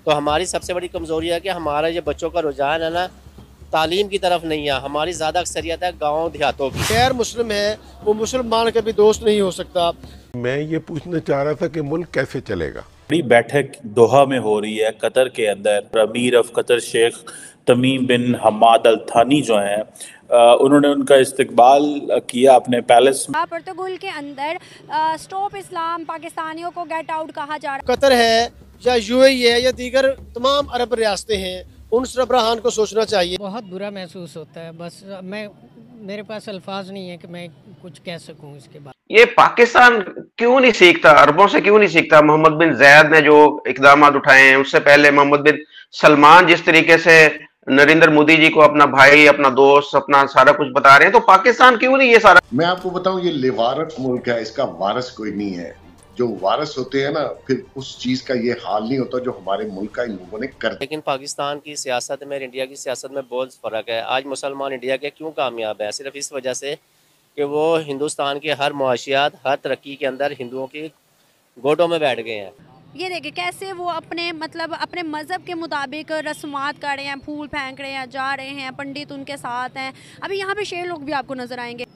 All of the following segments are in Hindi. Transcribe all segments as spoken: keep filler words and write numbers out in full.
तो हमारी सबसे बड़ी कमज़ोरी है कि हमारा ये बच्चों का रुझान है ना तालीम की तरफ नहीं है। हमारी ज़्यादा अक्सरियत है गाँव देहातों की। गैर मुस्लिम है वो मुसलमान के भी दोस्त नहीं हो सकता। मैं ये पूछना चाह रहा था कि मुल्क कैसे चलेगा। बड़ी बैठक दोहा में हो रही है कतर के अंदर। Emir of Qatar Sheikh Tamim bin Hamad Al Thani जो हैं, उन्होंने उनका इस्तकबाल किया अपने पैलेस में। पुर्तगाल के अंदर स्टॉप इस्लाम पाकिस्तानियों को गेट आउट कहा जा रहा है। कतर है या यूएई है या दीगर तमाम अरब रियासतें हैं, उन सरबराहान को सोचना चाहिए। बहुत बुरा महसूस होता है, बस मैं मेरे पास अल्फाज नहीं है कि मैं कुछ कह सकूं इसके बाद। ये पाकिस्तान क्यों नहीं सीखता, अरबों से क्यों नहीं सीखता? मोहम्मद बिन जायद ने जो इकदाम उठाए हैं, उससे पहले मोहम्मद बिन सलमान जिस तरीके से नरेंद्र मोदी जी को अपना भाई, अपना दोस्त, अपना सारा कुछ बता रहे हैं, तो पाकिस्तान क्यों नहीं ये सारा? मैं आपको बताऊं, ये लेवारत मुल्क है, इसका वारिस कोई नहीं है। जो वारिस होते हैं ना, फिर उस चीज का ये हाल नहीं होता जो हमारे मुल्क का इन लोगों ने कर। लेकिन पाकिस्तान की सियासत में इंडिया की सियासत में बहुत फ़र्क है। आज मुसलमान इंडिया के क्यों कामयाब है? सिर्फ इस वजह से कि वो हिंदुस्तान के हर मुआशियात, हर तरक्की के अंदर हिंदुओं की गोदों में बैठ गए हैं। ये देखिए कैसे वो अपने मतलब अपने मज़हब के मुताबिक रस्मात कर रहे हैं, फूल फेंक रहे हैं, जा रहे हैं, पंडित उनके साथ हैं। अभी यहाँ पे शेर लोग भी आपको नज़र आएंगे।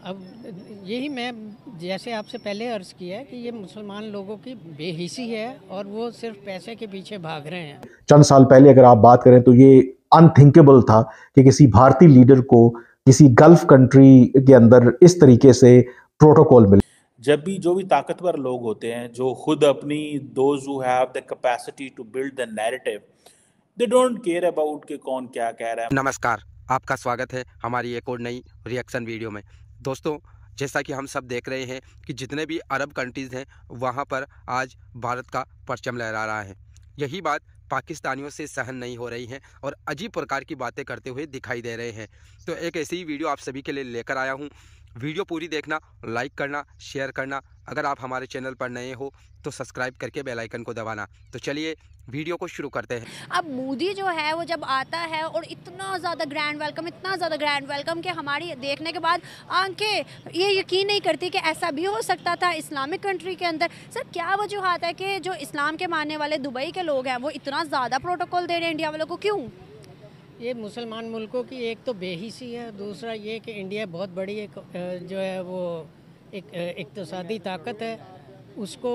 अब यही मैं जैसे आपसे पहले अर्ज़ किया है कि ये मुसलमान लोगों की बेहिसी है और वो सिर्फ पैसे के पीछे भाग रहे हैं। चंद साल पहले अगर आप बात करें तो ये अनथिंकेबल था कि किसी भारतीय लीडर को किसी गल्फ कंट्री के अंदर इस तरीके से प्रोटोकॉल मिले। जब भी जो भी ताकतवर लोग होते हैं, जो खुद अपनी those who have the capacity to build the narrative, they don't care about कि कौन क्या कह रहा है। नमस्कार, आपका स्वागत है हमारी एक और नई रिएक्शन वीडियो में। दोस्तों, जैसा कि हम सब देख रहे हैं कि जितने भी अरब कंट्रीज़ हैं वहाँ पर आज भारत का परचम लहरा रहा है। यही बात पाकिस्तानियों से सहन नहीं हो रही है और अजीब प्रकार की बातें करते हुए दिखाई दे रहे हैं। तो एक ऐसी ही वीडियो आप सभी के लिए लेकर आया हूँ। वीडियो पूरी देखना, लाइक करना, शेयर करना। अगर आप हमारे चैनल पर नए हो तो सब्सक्राइब करके बेल आइकन को दबाना। तो चलिए वीडियो को शुरू करते हैं। अब मोदी जो है वो जब आता है और इतना ज़्यादा ग्रैंड वेलकम, इतना ज़्यादा ग्रैंड वेलकम कि हमारी देखने के बाद आंखें ये यकीन नहीं करती कि ऐसा भी हो सकता था इस्लामिक कंट्री के अंदर। सर, क्या वजूहत है कि जो इस्लाम के मानने वाले दुबई के लोग हैं वो इतना ज़्यादा प्रोटोकॉल दे रहे हैं इंडिया वालों को? क्यों? ये मुसलमान मुल्कों की एक तो बेहिसी है, दूसरा ये कि इंडिया बहुत बड़ी एक जो है वो एक इक्तिसादी ताकत है, उसको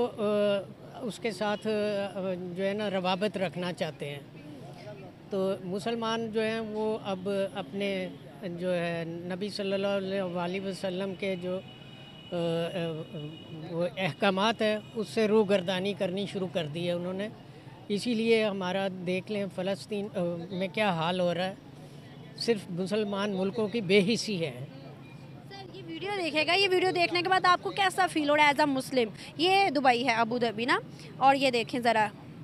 उसके साथ जो है ना रवाबत रखना चाहते हैं। तो मुसलमान जो हैं वो अब अपने जो है नबी सल्लल्लाहु अलैहि वसल्लम के जो वो अहकामात है उससे रूगर्दानी करनी शुरू कर दी है उन्होंने। इसीलिए हमारा देख लें फ़लस्तीन में क्या हाल हो रहा है, सिर्फ मुसलमान मुल्कों की बेहिसी है। सर, ये वीडियो देखेगा, ये वीडियो देखने के बाद आपको कैसा फील हो रहा है एज अ मुस्लिम? ये दुबई है, अबू धाबी ना, और ये देखें ज़रा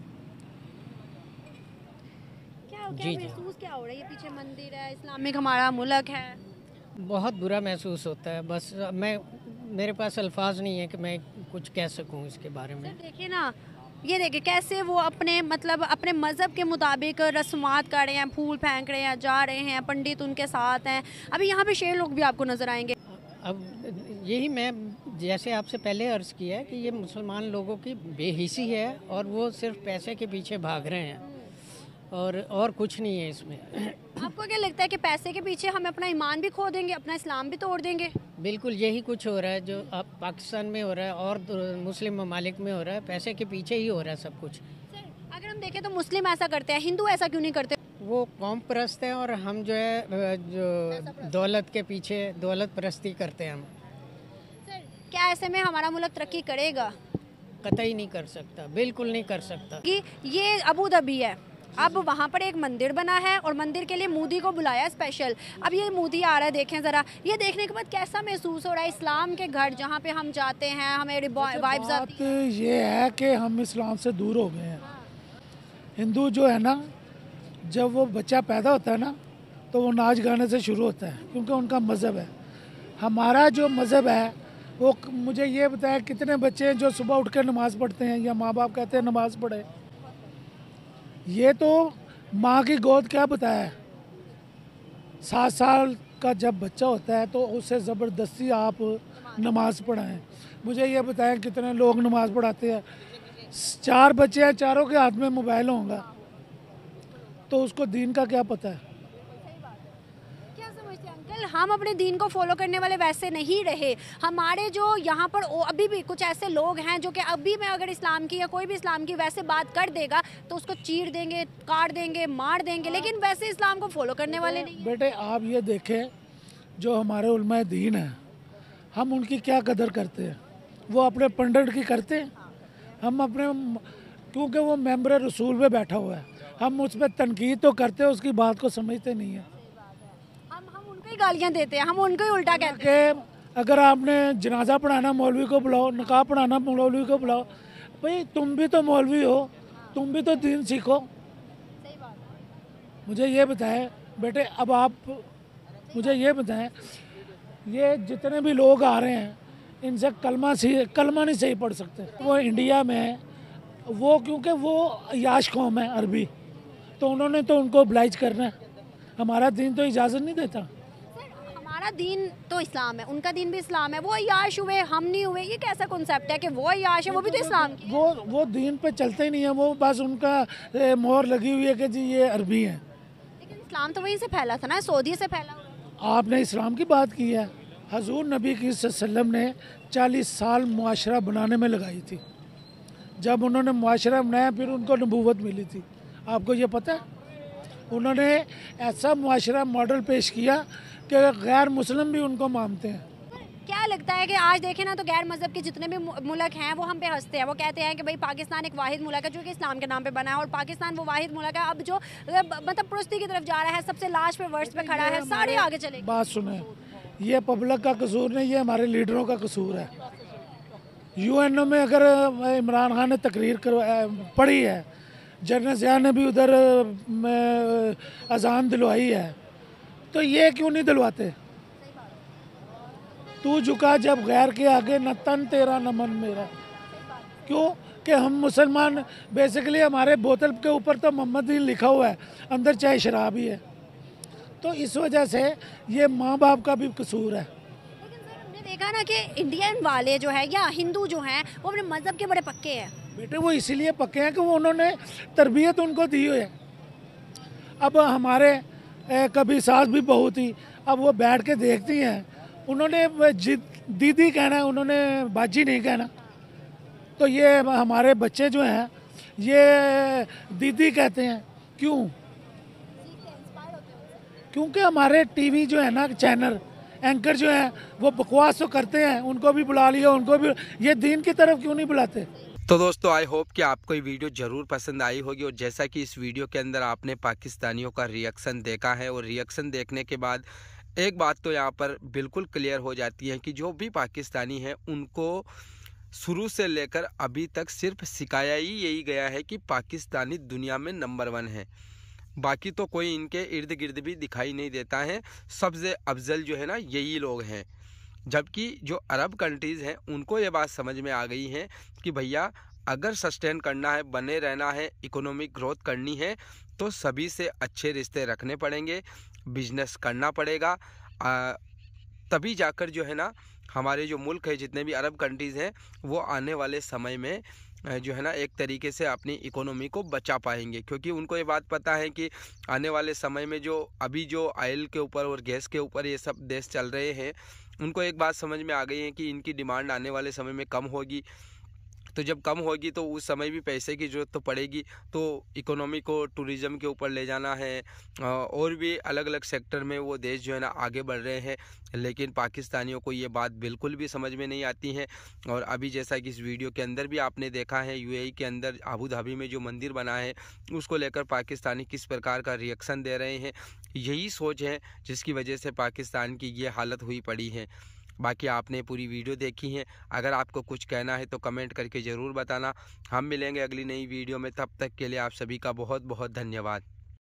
क्या क्या महसूस क्या हो रहा है? ये पीछे मंदिर है, इस्लामिक हमारा मुल्क है। बहुत बुरा महसूस होता है, बस मैं मेरे पास अल्फाज नहीं है कि मैं कुछ कह सकूं इसके बारे में। सर देखिए ना, ये देखिए कैसे वो अपने मतलब अपने मज़हब के मुताबिक रस्मात कर रहे हैं, फूल फेंक रहे हैं, जा रहे हैं, पंडित उनके साथ हैं। अभी यहाँ पे शेर लोग भी आपको नज़र आएंगे। अब यही मैं जैसे आपसे पहले अर्ज़ किया है कि ये मुसलमान लोगों की बेहिसी है और वो सिर्फ पैसे के पीछे भाग रहे हैं और और कुछ नहीं है इसमें। आपको क्या लगता है कि पैसे के पीछे हम अपना ईमान भी खो देंगे, अपना इस्लाम भी तोड़ देंगे? बिल्कुल यही कुछ हो रहा है जो अब पाकिस्तान में हो रहा है और मुस्लिम ममालिक में हो रहा है। पैसे के पीछे ही हो रहा है सब कुछ। सर, अगर हम देखें तो मुस्लिम ऐसा करते हैं, हिंदू ऐसा क्यों नहीं करते? वो कौम परस्त है और हम जो है जो दौलत के पीछे दौलत परस्ती करते हैं हम। सर, क्या ऐसे में हमारा मुल्क तरक्की करेगा? कतई नहीं कर सकता, बिल्कुल नहीं कर सकता। कि ये अबू धाबी है, अब वहाँ पर एक मंदिर बना है और मंदिर के लिए मोदी को बुलाया स्पेशल। अब ये मोदी आ रहा है, देखें ज़रा। ये देखने के बाद कैसा महसूस हो रहा है? इस्लाम के घर जहाँ पे हम जाते हैं, हमें वाइब्स आती है। ये है कि हम इस्लाम से दूर हो गए हैं। हिंदू जो है ना, जब वो बच्चा पैदा होता है ना तो वो नाच गाने से शुरू होता है, क्योंकि उनका मज़हब है। हमारा जो मज़हब है वो, मुझे ये बताया कितने बच्चे हैं जो सुबह उठ कर नमाज़ पढ़ते हैं या माँ बाप कहते हैं नमाज़ पढ़े? ये तो माँ की गोद क्या बताया है। सात साल का जब बच्चा होता है तो उसे ज़बरदस्ती आप नमाज़ पढ़ाएं। मुझे ये बताएं कितने लोग नमाज़ पढ़ाते हैं? चार बच्चे हैं, चारों के हाथ में मोबाइल होगा, तो उसको दीन का क्या पता है। क्या समझते हैं अंकल, हम अपने दीन को फॉलो करने वाले वैसे नहीं रहे। हमारे जो यहाँ पर ओ, अभी भी कुछ ऐसे लोग हैं जो कि अभी मैं अगर इस्लाम की या कोई भी इस्लाम की वैसे बात कर देगा तो उसको चीर देंगे, काट देंगे, मार देंगे, लेकिन वैसे इस्लाम को फॉलो करने वाले नहीं हैं। बेटे आप ये देखें, जो हमारे उलमाए दीन हैं, हम उनकी क्या कदर करते हैं। वो अपने पंडित की करते हैं, हम अपने, क्योंकि वो मेंबर रसूल पे बैठा हुआ है, हम उस पर तनकीद तो करते हैं, उसकी बात को समझते नहीं है। हम हम उनको ही गालियाँ देते हैं, हम उनको ही उल्टा कहते हैं कि अगर आपने जनाजा पढ़ाना मौलवी को बुलाओ, निकाह पढ़ाना मौलवी को बुलाओ। भाई तुम भी तो मौलवी हो, तुम भी तो दीन सीखो। मुझे ये बताएं बेटे, अब आप मुझे ये बताएं, ये जितने भी लोग आ रहे हैं इनसे कलमा सी कलमा नहीं सही पढ़ सकते। वो इंडिया में वो, क्योंकि वो याश कौम है अरबी, तो उन्होंने तो उनको oblige करना है। हमारा दीन तो इजाज़त नहीं देता। हमारा दीन तो इस्लाम है, उनका दीन भी इस्लाम है। वो अय्याश हुए, हम नहीं हुए, ये कैसा कॉन्सेप्ट है कि वो अय्याश है, वो भी तो इस्लाम की है। वो वो दीन पे चलते ही नहीं है, वो बस उनका ए, मोहर लगी हुई है कि जी ये अरबी हैं। लेकिन इस्लाम तो वहीं से फैला था ना, सऊदी से फैला हुआ है। आपने इस्लाम की बात की है, हजूर नबी की सल्लम ने चालीस साल मुआशरा बनाने में लगाई थी। जब उन्होंने मुआशरा बनाया फिर उनको नबूवत मिली थी। आपको ये पता है, उन्होंने ऐसा मुआशरा मॉडल पेश किया कि गैर मुस्लिम भी उनको मानते हैं। क्या लगता है कि आज देखें ना तो गैर मजहब के जितने भी मुल्क हैं वो हम पे हंसते हैं। वो कहते हैं कि भाई पाकिस्तान एक वाहिद मुल्क है जो कि इस्लाम के नाम पे बना है, और पाकिस्तान वो वाहिद मुल्क है अब जो मतलब पुरुस्ती की तरफ जा रहा है, सबसे लास्ट पे वर्स्ट पे खड़ा है, सारे आगे चले। बात सुने, ये पब्लिक का कसूर नहीं, ये हमारे लीडरों का कसूर है। यूएनओ में अगर इमरान खान ने तकरीर पढ़ी है, जनरल ज़िया ने भी उधर अजान दिलवाई है, तो ये क्यों नहीं दिलवाते। तू झुका जब गैर के आगे, न तन तेरा न मन मेरा। क्यों कि हम मुसलमान, बेसिकली हमारे बोतल के ऊपर तो मोहम्मद दीन लिखा हुआ है, अंदर चाहे शराब ही है। तो इस वजह से ये माँ बाप का भी कसूर है। हमने देखा ना कि इंडियन वाले जो है या हिंदू जो हैं वो अपने मजहब के बड़े पक्के हैं। बेटे वो इसीलिए पक्के हैं कि वो उन्होंने तरबियत उनको दी हुई है। अब हमारे ए, कभी सास भी बहू थी, अब वो बैठ के देखती हैं, उन्होंने दीदी कहना है, उन्होंने बाजी नहीं कहना। तो ये हमारे बच्चे जो हैं ये दीदी कहते हैं। क्यों? क्योंकि हमारे टीवी जो है ना, चैनल एंकर जो हैं वो बकवास तो करते हैं, उनको भी बुला लिया, उनको भी, ये दीन की तरफ क्यों नहीं बुलाते। तो दोस्तों आई होप कि आपको ये वीडियो ज़रूर पसंद आई होगी, और जैसा कि इस वीडियो के अंदर आपने पाकिस्तानियों का रिएक्शन देखा है, और रिएक्शन देखने के बाद एक बात तो यहाँ पर बिल्कुल क्लियर हो जाती है कि जो भी पाकिस्तानी हैं उनको शुरू से लेकर अभी तक सिर्फ सिखाया ही यही गया है कि पाकिस्तानी दुनिया में नंबर वन है। बाकी तो कोई इनके इर्द गिर्द भी दिखाई नहीं देता है। सबसे अफजल जो है ना यही लोग हैं। जबकि जो अरब कंट्रीज़ हैं उनको ये बात समझ में आ गई है कि भैया अगर सस्टेन करना है, बने रहना है, इकोनॉमिक ग्रोथ करनी है, तो सभी से अच्छे रिश्ते रखने पड़ेंगे, बिजनेस करना पड़ेगा। आ, तभी जाकर जो है ना हमारे जो मुल्क है, जितने भी अरब कंट्रीज़ हैं, वो आने वाले समय में जो है ना एक तरीके से अपनी इकोनॉमी को बचा पाएंगे। क्योंकि उनको ये बात पता है कि आने वाले समय में जो अभी जो ऑयल के ऊपर और गैस के ऊपर ये सब देश चल रहे हैं, उनको एक बात समझ में आ गई है कि इनकी डिमांड आने वाले समय में कम होगी। तो जब कम होगी तो उस समय भी पैसे की ज़रूरत तो पड़ेगी। तो इकोनॉमी को टूरिज़्म के ऊपर ले जाना है, और भी अलग अलग सेक्टर में वो देश जो है ना आगे बढ़ रहे हैं। लेकिन पाकिस्तानियों को ये बात बिल्कुल भी समझ में नहीं आती है। और अभी जैसा कि इस वीडियो के अंदर भी आपने देखा है, यूएई के अंदर अबू धाबी में जो मंदिर बना है उसको लेकर पाकिस्तानी किस प्रकार का रिएक्शन दे रहे हैं। यही सोच है जिसकी वजह से पाकिस्तान की ये हालत हुई पड़ी है। बाकी आपने पूरी वीडियो देखी है, अगर आपको कुछ कहना है तो कमेंट करके ज़रूर बताना। हम मिलेंगे अगली नई वीडियो में, तब तक के लिए आप सभी का बहुत बहुत धन्यवाद।